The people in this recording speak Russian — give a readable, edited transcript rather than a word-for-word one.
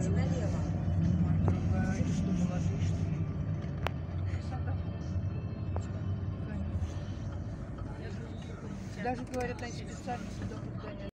и налево. Даже говорят, они специально сюда подгоняют.